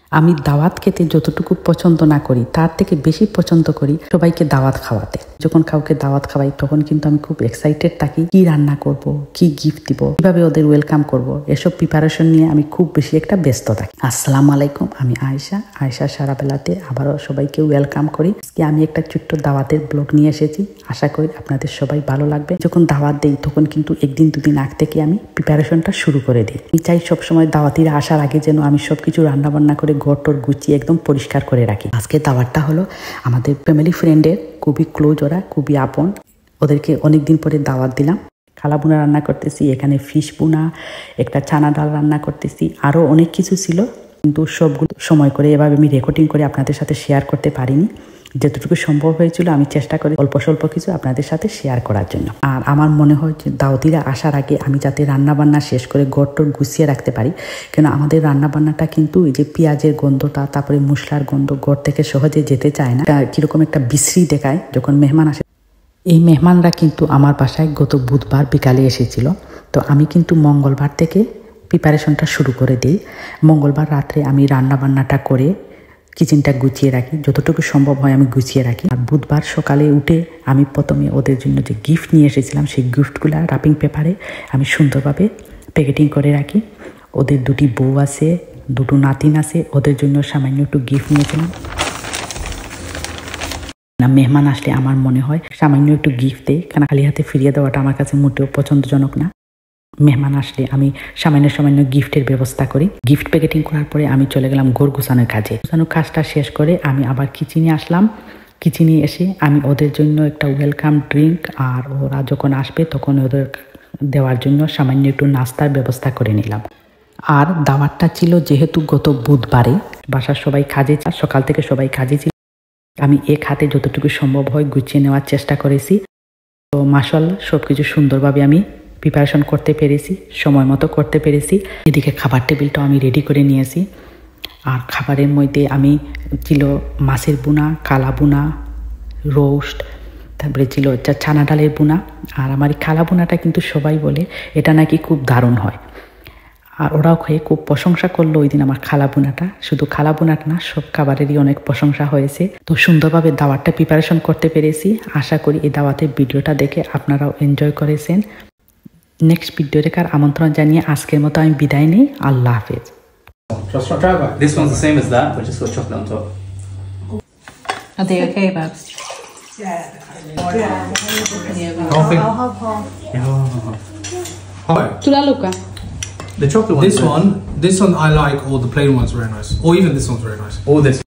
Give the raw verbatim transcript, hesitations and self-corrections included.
আমি দাওয়াত খেতে যতটুকু পছন্দ না করি তার থেকে বেশি পছন্দ করি সবাইকে দাওয়াত খাওয়াতে। যখন কাউকে দাওয়াত খাওয়াই তখন কিন্তু আমি খুব এক্সাইটেড থাকি, কি রান্না করব, কি গিফট দিব, কিভাবে ওদের ওয়েলকাম করব, এসব প্রিপারেশন নিয়ে আমি খুব বেশি একটা ব্যস্ত থাকি। আসসালামু আলাইকুম, আমি আয়েশা। আয়েশা সারা বেলাতে আবারও সবাইকে ওয়েলকাম করি। আজকে আমি একটা ছোট্ট দাওয়াতের ব্লগ নিয়ে এসেছি, আশা করি আপনাদের সবাই ভালো লাগবে। যখন দাওয়াত দেই তখন কিন্তু একদিন দুদিন আগ থেকে আমি প্রিপারেশনটা শুরু করে দিই। আমি চাই সবসময় দাওয়াতিরা আসার আগে যেন আমি সবকিছু রান্না বান্না করে ঘর টর গুছিয়ে একদম পরিষ্কার করে রাখি। আজকে দাওয়াতটা হলো আমাদের ফ্যামিলি ফ্রেন্ডের, খুবই ক্লোজ, ওরা খুবই আপন। ওদেরকে অনেকদিন পরে দাওয়াত দিলাম। কালা বুনা রান্না করতেছি, এখানে ফিশ বুনা, একটা চানা ডাল রান্না করতেছি, আরও অনেক কিছু ছিল, কিন্তু সবগুলো সময় করে এভাবে আমি রেকর্ডিং করে আপনাদের সাথে শেয়ার করতে পারিনি। যতটুকু সম্ভব হয়েছিল আমি চেষ্টা করি অল্প স্বল্প কিছু আপনাদের সাথে শেয়ার করার জন্য। আর আমার মনে হয় যে দাওয়াতিরা আসার আগে আমি যাতে রান্নাবান্না শেষ করে ঘরটর গুছিয়ে রাখতে পারি, কেন আমাদের রান্নাবান্নাটা কিন্তু এই যে পেঁয়াজের গন্ধটা, তারপরে মশলার গন্ধ ঘর থেকে সহজে যেতে চায় না। কীরকম একটা বিশ্রী দেখায় যখন মেহমান আসে। এই মেহমানরা কিন্তু আমার বাসায় গত বুধবার বিকালে এসেছিল, তো আমি কিন্তু মঙ্গলবার থেকে প্রিপারেশনটা শুরু করে দিই। মঙ্গলবার রাত্রে আমি রান্নাবান্নাটা করে কিচেনটা গুছিয়ে রাখি, যতটুকু সম্ভব হয় আমি গুছিয়ে রাখি। আর বুধবার সকালে উঠে আমি প্রথমে ওদের জন্য যে গিফট নিয়ে এসেছিলাম সেই গিফটগুলো রাপিং পেপারে আমি সুন্দরভাবে প্যাকেটিং করে রাখি। ওদের দুটি বউ আছে, দুটো নাতিন আছে, ওদের জন্য সামান্য একটু গিফট নিয়েছিলাম। না, মেহমান আসলে আমার মনে হয় সামান্য একটু গিফট দেয়, কারণ খালি হাতে ফিরিয়ে দেওয়াটা আমার কাছে মোটেও পছন্দজনক না। মেহমান আসলে আমি সামান্য সামান্য গিফটের ব্যবস্থা করি। গিফট প্যাকেটিং করার পরে আমি চলে গেলাম ঘর গুছানোর কাজে। গুছানোর কাজটা শেষ করে আমি আবার কিচেনে আসলাম। কিচেনে এসে আমি ওদের জন্য একটা ওয়েলকাম ড্রিঙ্ক, আর ওরা যখন আসবে তখন ওদের দেওয়ার জন্য সামান্য একটু নাস্তার ব্যবস্থা করে নিলাম। আর দাওয়াতটা ছিল যেহেতু গত বুধবারে, বাসার সবাই কাজে, সকাল থেকে সবাই কাজে ছিল, আমি এক হাতে যতটুকু সম্ভব হয় গুছিয়ে নেওয়ার চেষ্টা করেছি। তো মাশাআল্লাহ সব কিছু সুন্দরভাবে আমি প্রিপারেশন করতে পেরেছি, সময় মতো করতে পেরেছি। এদিকে খাবার টেবিলটাও আমি রেডি করে নিয়েছি। আর খাবারের মধ্যে আমি ছিল মাছের বুনা, কালা বুনা, রোস্ট, তারপরে ছিল চানা ডালের বুনা। আর আমার এই কালা বুনাটা কিন্তু সবাই বলে এটা নাকি খুব দারুণ হয়, আর ওরাও খেয়ে খুব প্রশংসা করলো ওই দিন আমার খালা বুনাটা। শুধু খালা বুনাটা না, সব খাবারেরই অনেক প্রশংসা হয়েছে। তো সুন্দরভাবে দাওয়াতটা প্রিপারেশন করতে পেরেছি। আশা করি এই দাওয়াতের ভিডিওটা দেখে আপনারাও এনজয় করেছেন। নেক্সট ভিডিও দেখার আমন্ত্রণ জানিয়ে আজকের মতো আমি বিদায় নিই। আল্লাহ হাফেজ। This one's the same as that, but just got chocolate on top. Are they okay, Babs? Yeah. Yeah. Yeah. I'll think- I'll have half. Yeah. Hi. Tu la Luca? The chocolate one. This one, this one I like, or the plain one's very nice, or even this one's very nice. All this.